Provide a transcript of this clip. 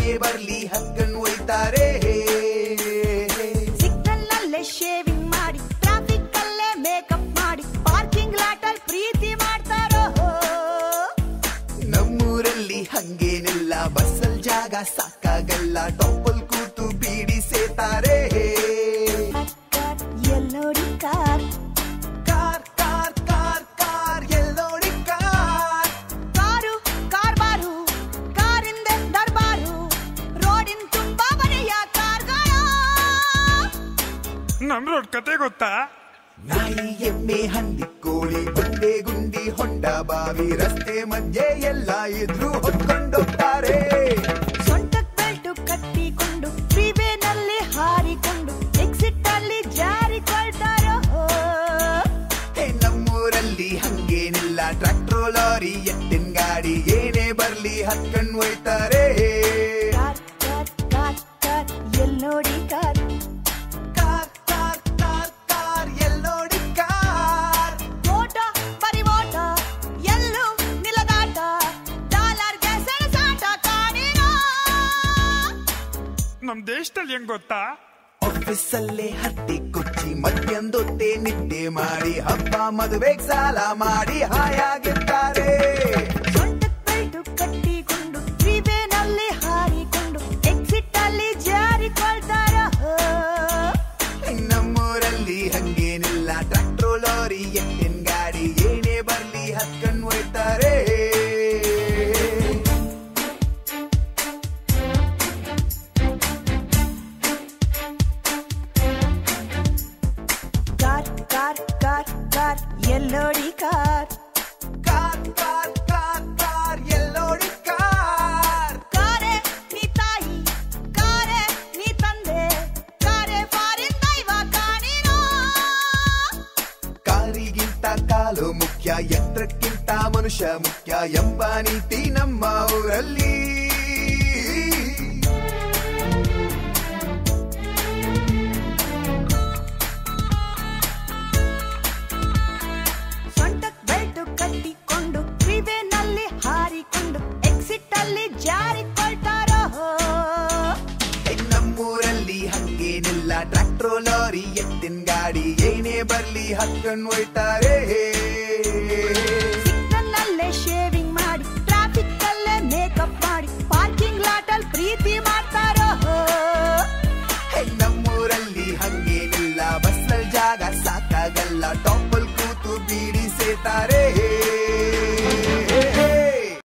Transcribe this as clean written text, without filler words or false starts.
ಏನೇ ಬರ್ಲಿ ಹಕ್ಕನ್ ಒಯ್ತಾರೆ. ಸಿಗ್ನಲ್ ನಲ್ಲೇ ಶೇವಿಂಗ್ ಮಾಡಿ, ಟ್ರಾಫಿಕ್ ಅಲ್ಲೇ ಮೇಕಪ್ ಮಾಡಿ, ಪಾರ್ಕಿಂಗ್ ಲಾಟಲ್ ಪ್ರೀತಿ ಮಾಡ್ತಾರೋ. ನಮ್ಮೂರಲ್ಲಿ ಹಂಗೇನಿಲ್ಲ, ಬಸ್ಸಲ್ ಜಾಗ ಸಾಕಾಗಲ್ಲ, ಟಾಪಲ್ ಕೂತು ಬೀಡಿ ಸೇತಾರೆ. ಎಲ್ಲೋಡಿ car car car car car ಎಲ್ಲೋಡಿ ಕಾರ್. ಕಾರು ಕಾರ್ಬಾರು, ಕಾರಿಂದೆ ದರ್ಬಾರು, ರೋಡಿನ ತುಂಬಾ ಬರೆಯ ಕಾರ್ಗಳು. ನಮ್ ರೋಡ್ ಕತೆ ಗೊತ್ತಾ? ನಾಯಿ ಎಮ್ಮೆ ಹಂದಿ ಕೋಳಿ ಬಂಡೆ ಗುಂಡಿ ಹೊಂಡ ಬಾವಿ ರಸ್ತೆ ಮಧ್ಯೆ ಎಲ್ಲ ಇದ್ರು ಹೊತ್ಕೊಂಡೋಗ್ತಾರೆ. ಸೊಂಟಕ್ ಬೆಲ್ಟು ಕಟ್ಟಿಕೊಂಡು ಫ್ರೀವೇನಲ್ಲಿ ಹಾರಿಕೊಂಡು ಎಕ್ಸಿಟ್ ಅಲ್ಲಿ ಜಾರಿಕೊಳ್ತಾರೋ. ನಮ್ಮೂರಲ್ಲಿ ಹಂಗೇನಿಲ್ಲ, ಟ್ರ್ಯಾಕ್ಟ್ರೋ ಲಾರಿ ಎತ್ತಿನ ಗಾಡಿ ಏನೇ ಬರ್ಲಿ ಹತ್ಕೊಂಡ್ ಒಯ್ತಾರೆ. ಕಾರ್ ಕಾರ್ ಕಾರ್ ಕಾರ್ ಎಲ್ಲೋಡಿ car. Car car car car ಎಲ್ಲೋಡಿ ಕಾರ್. ಓಟ ಪರಿವೋಟ ಎಲ್ಲೂ ನಿಲದಾಟ, ಡಾಲರ್ಗೆ ಸೆಣಸಾಟ ಕಾಣಿರೋ. ನಮ್ ದೇಶದಲ್ಲಿ ಹೆಂಗ್ ಗೊತ್ತಾ? ಆಫೀಸಲ್ಲೇ ಹತ್ತಿ ಕೊಚ್ಚಿ ಮಧ್ಯಾಹ್ನದೊತ್ತೆ ನಿದ್ದೆ ಮಾಡಿ ಹಬ್ಬ ಮದುವೆಗೆ ಸಾಲ ಮಾಡಿ ಹಾಯಾಗಿರ್ತಾರೆ. ಸೊಂಟಕ್ ಬೆಲ್ಟು ಕಟ್ಟಿಕೊಂಡು ಫ್ರೀವೇನಲ್ಲಿ ಹಾರಿಕೊಂಡು ಎಕ್ಸಿಟ್ ಅಲ್ಲಿ ಜಾರಿಕೊಳ್ತಾರೋ. ನಮ್ಮೂರಲ್ಲಿ ಹಂಗೇನಿಲ್ಲ, ಟ್ರ್ಯಾಕ್ಟ್ರೋ ಲಾರಿ ಎತ್ತಿನ ಗಾಡಿ ಏನೇ ಬರ್ಲಿ ಹತ್ಕೊಂಡ್ ಒಯ್ತಾರೆ. ಕಾರ್ ಕಾರ್ ಕಾರ್ ಕಾರ್ ಎಲ್ಲೋಡಿ car. Car car car car ಎಲ್ಲೋಡಿ ಕಾರ್. ಕಾರೆ ನೀ ತಾಯಿ, ಕಾರೆ ನೀ ತಂದೆ, ಕಾರೆ ಫಾರಿನ್ ದೈವ ಕಾಣಿರೋ. ಕಾರಿಗಿಂತ ಕಾಲು ಮುಖ್ಯ, ಯಂತ್ರಕ್ಕಿಂತ ಮನುಷ್ಯ ಮುಖ್ಯ ಎಂಬ ನೀತಿ ನಮ್ಮ ಊರಲ್ಲಿ. ಸೊಂಟಕ್ ಬೆಲ್ಟು ಕಟ್ಟಿಕೊಂಡು ಫ್ರೀವೇನಲ್ಲಿ ಹಾರಿಕೊಂಡು ಎಕ್ಸಿಟ್ ಅಲ್ಲಿ ಜಾರಿಕೊಳ್ತಾರೋ. ನಮ್ಮೂರಲ್ಲಿ ಹಂಗೇನಿಲ್ಲ, ಟ್ರ್ಯಾಕ್ಟ್ರೋ ಲಾರಿ ಎತ್ತಿನ ಗಾಡಿ ಏನೇ ಬರ್ಲಿ ಹತ್ಕೊಂಡ್ ಒಯ್ತಾರೆ. ಸಿಗ್ನಲ್ ನಲ್ಲೇ ಶೇವಿಂಗ್ ಮಾಡಿ, ಟ್ರಾಫಿಕ್ ಅಲ್ಲೇ ಮೇಕಪ್ ಮಾಡಿ, ಪಾರ್ಕಿಂಗ್ ಲಾಟಲ್ ಪ್ರೀತಿ ಮಾಡ್ತಾರೋ. ನಮ್ಮೂರಲ್ಲಿ ಹಂಗೇನಿಲ್ಲ, ಬಸ್ಸಲ್ ಜಾಗ ಸಾಕಾಗಲ್ಲ,